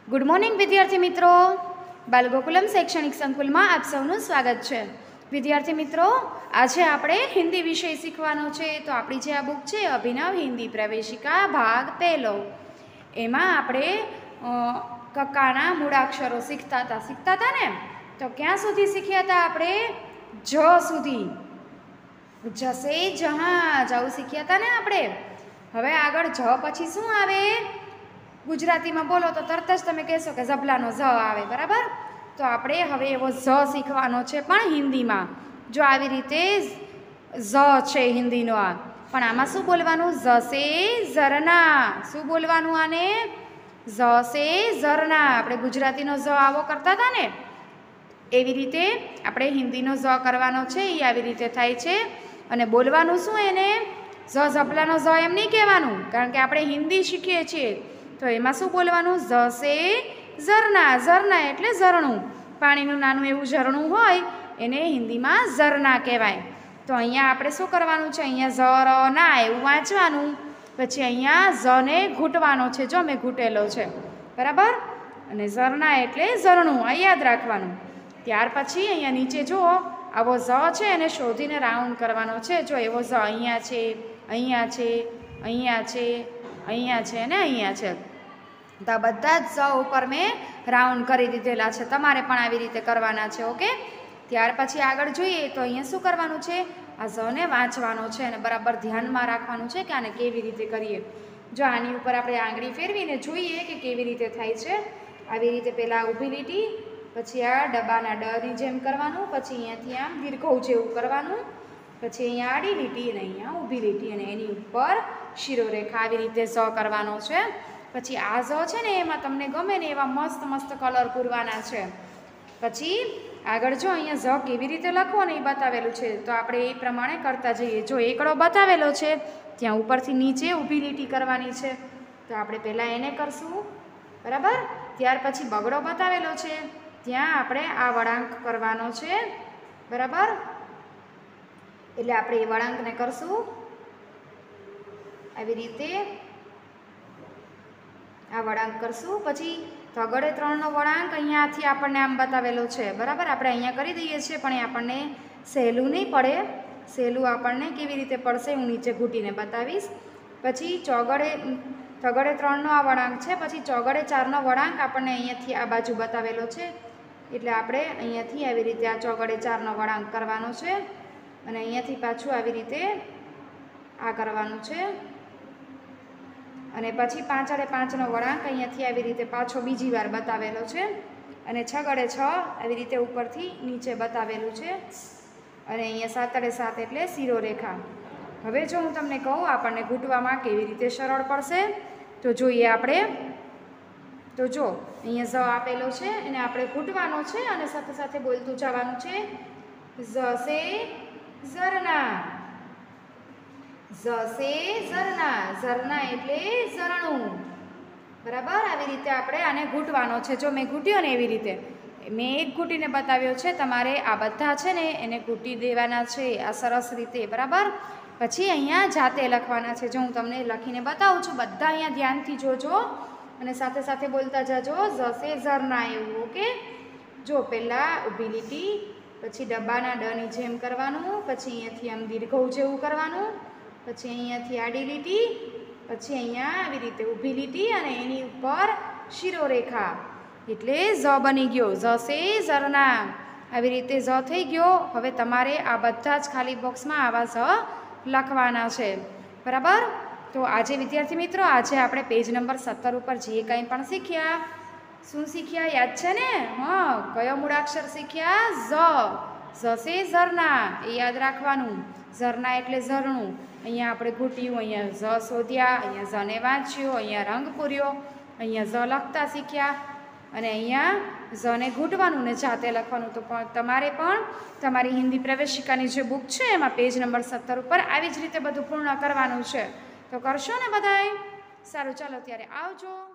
Good morning વિદ્યાર્થી મિત્રો, બાલગોકુલમ શૈક્ષણિક સંકુલમાં આપ સૌનું સ્વાગત છે. વિદ્યાર્થી મિત્રો, આજે આપણે હિન્દી વિષય શીખવાનો છે. તો આપણી જે આ બુક છે અભિનવ હિન્દી પ્રવેશિકા ભાગ પહેલો, એમાં આપણે કક્કાના મૂળાક્ષરો શીખતા હતા ને. તો ક્યાં સુધી શીખ્યા હતા આપણે? જ સુધી. જશે જહાજ આવું શીખ્યા હતા ને આપણે. હવે આગળ જ પછી શું આવે? ગુજરાતીમાં બોલો તો તરત જ તમે કહેશો કે ઝબલાનો ઝ આવે, બરાબર? તો આપણે હવે એવો ઝ શીખવાનો છે, પણ હિન્દીમાં. જો આવી રીતે ઝ છે હિન્દીનો આ, પણ આમાં શું બોલવાનું? ઝસે ઝરના. શું બોલવાનું આને? ઝસે ઝરના. આપણે ગુજરાતીનો ઝ આવો કરતા હતા ને, એવી રીતે આપણે હિન્દીનો ઝ કરવાનો છે. એ આવી રીતે થાય છે. અને બોલવાનું શું એને? ઝ ઝબલાનો ઝ એમ નહીં કહેવાનું, કારણ કે આપણે હિન્દી શીખીએ છીએ. તો એમાં શું બોલવાનું? ઝસે ઝરના. ઝરના એટલે ઝરણું. પાણીનું નાનું એવું ઝરણું હોય એને હિન્દીમાં ઝરના કહેવાય. તો અહીંયા આપણે શું કરવાનું છે? અહીંયા ઝરના એવું વાંચવાનું. પછી અહીંયા ઝને ઘૂંટવાનો છે. જો મેં ઘૂંટેલો છે, બરાબર? અને ઝરના એટલે ઝરણું, આ યાદ રાખવાનું. ત્યાર પછી અહીંયા નીચે જુઓ, આવો ઝ છે એને શોધીને રાઉન્ડ કરવાનો છે. જો એવો ઝ અહીંયા છે, અહીંયા છે, અહીંયા છે, અહીંયા છે અને અહીંયા છે. તો આ બધા જ ઝ ઉપર મેં રાઉન્ડ કરી દીધેલા છે. તમારે પણ આવી રીતે કરવાના છે, ઓકે? ત્યાર પછી આગળ જોઈએ તો અહીંયા શું કરવાનું છે? આ ઝને વાંચવાનો છે અને બરાબર ધ્યાનમાં રાખવાનું છે કે આને કેવી રીતે કરીએ. જો આની ઉપર આપણે આંગળી ફેરવીને જોઈએ કે કેવી રીતે થાય છે. આવી રીતે પહેલાં ઊભી લીટી, પછી આ ડબ્બાના ડની જેમ કરવાનું, પછી અહીંયાથી આમ દીર્ઘ જેવું કરવાનું, પછી અહીંયા આડી લીટી અને અહીંયા ઊભી લીટી અને એની ઉપર શિરોરેખા આવી રીતે ઝ કરવાનો છે. પછી આ ઝ છે ને એમાં તમને ગમે ને એવા મસ્ત મસ્ત કલર પૂરવાના છે. પછી આગળ જો અહીંયા ઝ કેવી રીતે લખવો ને એ બતાવેલું છે, તો આપણે એ પ્રમાણે કરતા જઈએ. જો એકડો બતાવેલો છે ત્યાં ઉપરથી નીચે ઊભી લીટી કરવાની છે, તો આપણે પહેલાં એને કરશું, બરાબર? ત્યાર પછી બગડો બતાવેલો છે ત્યાં આપણે આ વળાંક કરવાનો છે, બરાબર? એટલે આપણે એ વળાંકને કરશું આવી રીતે, આ વળાંક કરશું. પછી તગડે 3નો વળાંક અહીંયાથી આપણને આમ બતાવેલો છે, બરાબર? આપણે અહીંયા કરી દઈએ છીએ, પણ એ આપણને સહેલું નહીં પડે. સહેલું આપણને કેવી રીતે પડશે હું નીચે ઘૂંટીને બતાવીશ. પછી તગડે 3નો આ વળાંક છે. પછી ચોગડે 4નો વળાંક આપણને અહીંયાથી આ બાજુ બતાવેલો છે, એટલે આપણે અહીંયાથી આવી રીતે આ ચોગડે 4નો વળાંક કરવાનો છે અને અહીંયાથી પાછું આવી રીતે આ કરવાનું છે. અને પછી 5/5નો વળાંક અહીંયાથી આવી રીતે પાછો બીજી વાર બતાવેલો છે અને 6x6 આવી રીતે ઉપરથી નીચે બતાવેલું છે અને અહીંયા 7x7 એટલે શિરોરેખા. હવે જો હું તમને કહું આપણને ઘૂંટવામાં કેવી રીતે સરળ પડશે, તો જોઈએ આપણે. તો જો અહીંયા ઝ આપેલો છે એને આપણે ઘૂંટવાનો છે અને સાથે સાથે બોલતું જવાનું છે. ઝસે ઝરના. ઝસે ઝરના. ઝરના એટલે ઝરણું, બરાબર? આવી રીતે આપણે આને ઘૂંટવાનો છે. જો મેં ઘૂંટ્યો ને એવી રીતે મેં એક ઘૂંટીને બતાવ્યો છે, તમારે આ બધા છે ને એને ઘૂંટી દેવાના છે આ સરસ રીતે, બરાબર? પછી અહીંયા જાતે લખવાના છે. જો હું તમને લખીને બતાવું છું, બધા અહીંયા ધ્યાનથી જોજો અને સાથે સાથે બોલતા જાજો. ઝસે ઝરના એવું, ઓકે? જો પહેલાં ઊભી લીટી, પછી ડબ્બાના ડની જેમ કરવાનું, પછી અહીંયાથી આમ દીર્ઘ જેવું કરવાનું, પછી અહીંયાથી આડી લીટી, પછી અહીંયા આવી રીતે ઊભી લીટી અને એની ઉપર શિરોરેખા, એટલે ઝ બની ગયો. ઝસે ઝરના. આવી રીતે ઝ થઈ ગયો. હવે તમારે આ બધા જ ખાલી બોક્સમાં આવા ઝ લખવાના છે, બરાબર? તો આજે વિદ્યાર્થી મિત્રો, આજે આપણે પેજ નંબર 17 ઉપર જે કંઈ પણ શીખ્યા, શું શીખ્યા યાદ છે ને? હા, કયો મૂળાક્ષર શીખ્યા? ઝ. ઝસે ઝરના એ યાદ રાખવાનું. ઝરના એટલે ઝરણું. અહીંયા આપણે ઘૂંટ્યું, અહીંયા ઝ શોધ્યા, અહીંયા ઝને વાંચ્યો, અહીંયા રંગ પૂર્યો, અહીંયા ઝ લખતા શીખ્યા અને અહીંયા ઝને ઘૂંટવાનું ને જાતે લખવાનું. તો તમારે પણ તમારી હિન્દી પ્રવેશિકાની જે બુક છે એમાં પેજ નંબર 17 ઉપર આવી જ રીતે બધું પૂર્ણ કરવાનું છે. તો કરશો ને બધાય? સારું, ચાલો ત્યારે આવજો.